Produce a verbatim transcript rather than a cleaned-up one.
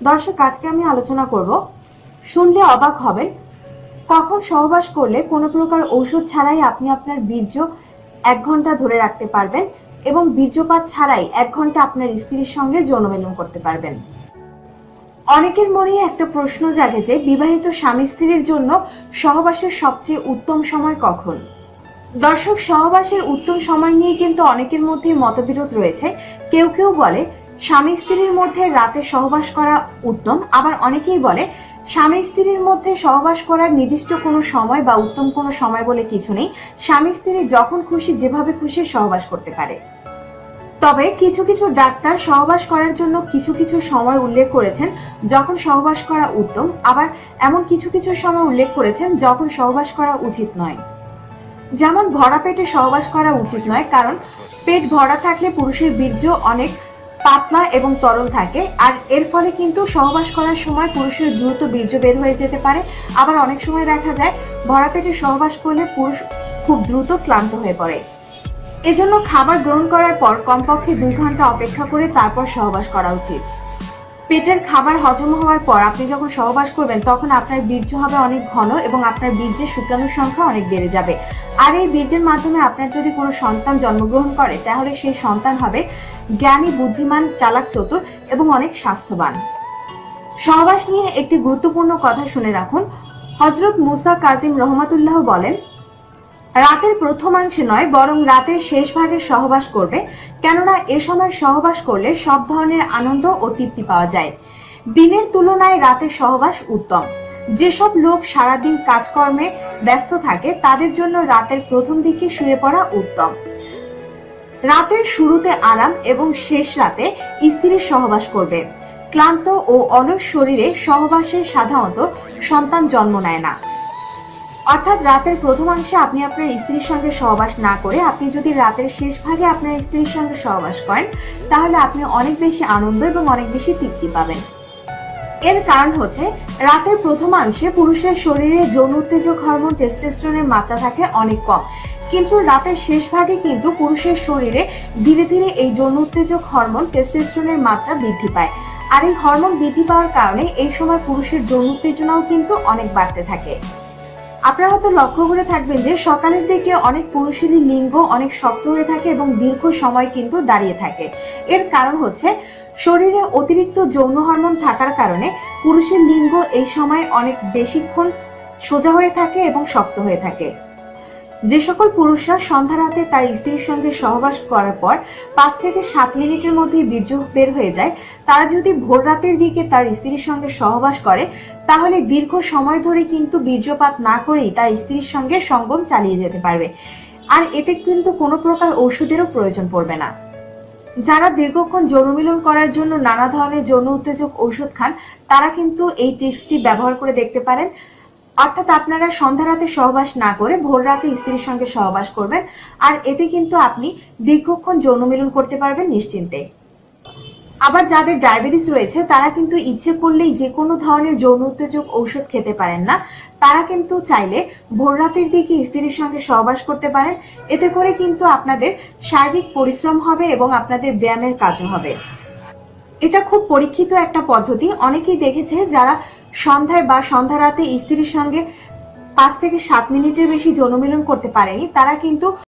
দর্শক, আজকে আমি আলোচনা করব, শুনলে অবাক হবেন, কখন সহবাস করলে কোনো প্রকার ঔষধ ছাড়াই আপনি আপনার বীর্য এক ঘন্টা ধরে রাখতে পারবেন এবং বীর্যপাত ছাড়াই এক ঘন্টা আপনার স্ত্রীর সঙ্গে যৌনমিলন করতে পারবেন। অনেকের মনে একটা প্রশ্ন জাগে যে বিবাহিত স্বামী স্ত্রীর জন্য সহবাসের সবচেয়ে উত্তম সময় কখন। দর্শক, সহবাসের উত্তম সময় নিয়ে কিন্তু অনেকের মধ্যে মতবিরোধ রয়েছে। কেউ কেউ বলে স্বামী স্ত্রীর মধ্যে রাতে সহবাস করা উত্তম, আবার অনেকেই বলে স্বামী স্ত্রীর মধ্যে সহবাস করার নির্দিষ্ট কোনো সময় বা উত্তম কোনো সময় বলে কিছু নেই। স্বামী স্ত্রী যখন খুশি যেভাবে খুশি সহবাস করতে পারে। তবে কিছু কিছু ডাক্তার সহবাস করার জন্য কিছু কিছু সময় উল্লেখ করেছেন যখন সহবাস করা উত্তম, আবার এমন কিছু কিছু সময় উল্লেখ করেছেন যখন সহবাস করা উচিত নয়। যেমন ভরা পেটে সহবাস করা উচিত নয়, কারণ পেট ভরা থাকলে পুরুষের বীর্য অনেক পাতলা এবং তরল থাকে, আর এর ফলে কিন্তু সহবাস করার সময় পুরুষের দ্রুত বীর্য বের হয়ে যেতে পারে। আবার অনেক সময় দেখা যায় ভরা পেটে সহবাস করলে পুরুষ খুব দ্রুত ক্লান্ত হয়ে পড়ে। এজন্য খাবার গ্রহণ করার পর কমপক্ষে দুই ঘন্টা অপেক্ষা করে তারপর সহবাস করা উচিত। পেটের খাবার হজম হওয়ার পর আপনি যখন সহবাস করবেন তখন আপনার বীর্য হবে অনেক ঘন এবং আপনার বীর্যের শুক্রাণুর সংখ্যা অনেক বেড়ে যাবে। আর এই বীর্যের মাধ্যমে আপনার যদি কোনো সন্তান জন্মগ্রহণ করে তাহলে সেই সন্তান হবে জ্ঞানী, বুদ্ধিমান, চালাক, চতুর এবং অনেক স্বাস্থ্যবান। সহবাস নিয়ে একটি গুরুত্বপূর্ণ কথা শুনে রাখুন। হযরত মুসা কাজিম রহমাতুল্লাহ বলেন, রাতের প্রথমাংশে নয় বরং রাতের শেষ ভাগে সহবাস করবে, কেননা এ সময় সহবাস করলে সব ধরনের আনন্দ ও তৃপ্তি পাওয়া যায়। দিনের তুলনায় রাতের সহবাস উত্তম। যেসব লোক সারাদিন কাজকর্মে ব্যস্ত থাকে তাদের জন্য রাতের প্রথম দিকে শুয়ে পড়া উত্তম। রাতের শুরুতে আরাম এবং শেষ রাতে স্ত্রীর সহবাস করবে। ক্লান্ত ও অলস শরীরে সহবাসে সাধারণত সন্তান জন্ম নেয় না। অর্থাৎ রাতের প্রথমাংশে আপনি আপনার স্ত্রীর সঙ্গে সহবাস না করে আপনি যদি রাতের শেষ ভাগে আপনার স্ত্রীর সঙ্গে সহবাস করেন তাহলে আপনি অনেক বেশি আনন্দ এবং অনেক বেশি তৃপ্তি পাবেন। এর কারণ হচ্ছে রাতের প্রথমাংশে পুরুষের শরীরে যৌন উত্তেজক হরমোন টেস্টোস্টেরনের মাত্রা থাকে অনেক কম, কিন্তু রাতের শেষ ভাগে কিন্তু পুরুষের শরীরে ধীরে ধীরে এই যৌন উত্তেজক হরমোন টেস্টোস্টেরনের মাত্রা বৃদ্ধি পায়। আর এই হরমোন বৃদ্ধি পাওয়ার কারণে এই সময় পুরুষের যৌন উত্তেজনাও কিন্তু অনেক বাড়তে থাকে। আপনারা হয়তো লক্ষ্য করে থাকবেন যে সকালের দিকে অনেক পুরুষেরই লিঙ্গ অনেক শক্ত হয়ে থাকে এবং দীর্ঘ সময় কিন্তু দাঁড়িয়ে থাকে। এর কারণ হচ্ছে শরীরে অতিরিক্ত যৌন হরমোন থাকার কারণে পুরুষের লিঙ্গ এই সময় অনেক বেশিক্ষণ সোজা হয়ে থাকে এবং শক্ত হয়ে থাকে। যে সকল পুরুষরা সন্ধ্যা রাতে তার স্ত্রীর সঙ্গে সহবাস করার পর পাঁচ থেকে সাত মিনিটের মধ্যে বীর্য বের হয়ে যায়, তারা যদি ভোর রাতের দিকে তার স্ত্রীর সঙ্গে সহবাস করে তাহলে দীর্ঘ সময় ধরে কিন্তু বীর্যপাত না করেই তার স্ত্রীর সঙ্গে সঙ্গম চালিয়ে যেতে পারবে, আর এতে কিন্তু কোনো প্রকার ঔষধেরও প্রয়োজন পড়বে না। যারা দীর্ঘক্ষণ যৌনমিলন করার জন্য নানা ধরনের যৌন উত্তেজক ঔষধ খান তারা কিন্তু এই টিপসটি ব্যবহার করে দেখতে পারেন। অর্থাৎ আপনারা সন্ধ্যা রাতে সহবাস না করে ভোর রাতে স্ত্রীর সঙ্গে সহবাস করবেন, আর এতে কিন্তু আপনি দীর্ঘক্ষণ যৌনমিলন করতে পারবেন নিশ্চিন্তে। আবার যাদের ডায়াবেটিস রয়েছে তারা কিন্তু ইচ্ছে করলেই যে কোনো ধরনের যৌন উত্তেজক ঔষধ খেতে পারেন না, তারা কিন্তু চাইলে ভোর রাতের দিকে স্ত্রীর সঙ্গে সহবাস করতে পারেন। এতে করে কিন্তু আপনাদের শারীরিক পরিশ্রম হবে এবং আপনাদের ব্যায়ামের কাজও হবে। এটা খুব পরীক্ষিত একটা পদ্ধতি। অনেকেই দেখেছে যারা সন্ধ্যায় বা সন্ধ্যা রাতে স্ত্রীর সঙ্গে পাঁচ থেকে সাত মিনিটের বেশি যৌনমিলন করতে পারেনি তারা কিন্তু